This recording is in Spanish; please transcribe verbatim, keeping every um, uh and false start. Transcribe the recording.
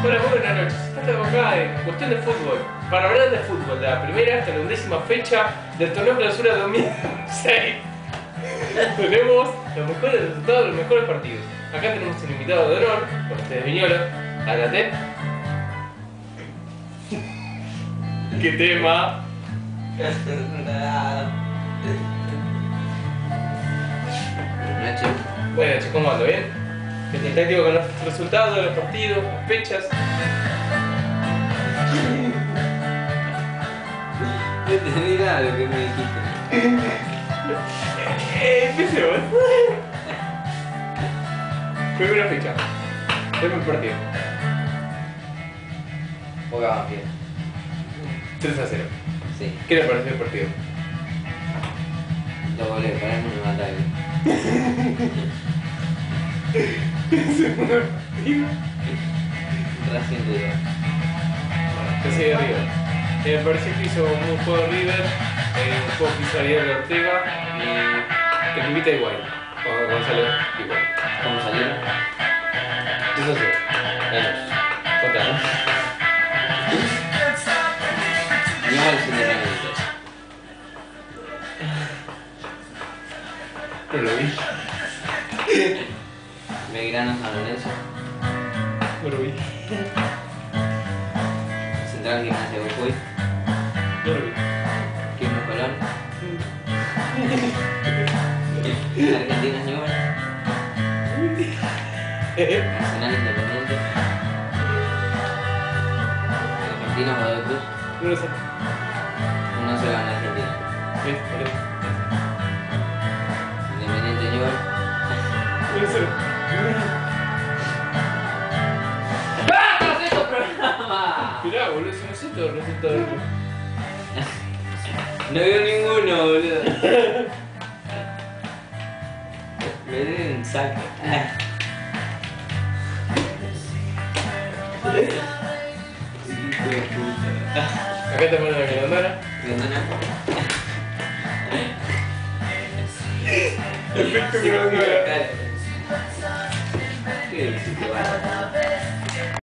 Hola, muy buenas noches. Estamos acá en cuestión de fútbol. Para hablar de fútbol, de la primera hasta la undécima fecha del torneo clausura dos mil seis. Tenemos los mejores resultados de los mejores partidos. Acá tenemos un invitado de honor, con ustedes Viñola. Háblate. ¿Qué tema? Buenas noches. Buenas noches, ¿cómo ando? ¿Bien? ¿Estás activo con los resultados de los partidos, las fechas? No entendí nada de lo que me dijiste. Eh, empecemos. Primera fecha. Primer partido. Boca Banfield. tres a cero. Sí. ¿Qué le pareció el partido? Dos goles para él, un ataque. Segundo partido. Racing de dos. Bueno, que sigue River. Eh, me pareció que hizo un buen juego River, eh, un juego que hizo Ariel Ortega y que invita igual. O Gonzalo igual. ¿Cómo salieron? tres a cero. Ganos. Contanos. No al Independiente. No lo vi. Belgrano San Lorenzo. No lo vi. Central Gimnasia de Jujuy. No lo vi. Quilmes Colón. Argentina Newell. Nacional Independiente. Argentinos Godoy Cruz. No lo sé. uno cero gana Argentina. ¿Ves? Vale. Independiente Newell. uno cero. ¡Ah! ¡No es tu programa! Mirá, boludo, si no sé todo el resultado del club. No veo ninguno, boludo. Me den un saco. Hijo de puta. Acá te ponen la grandona. Grandona. Efecto grandona. ¿Qué decís que va?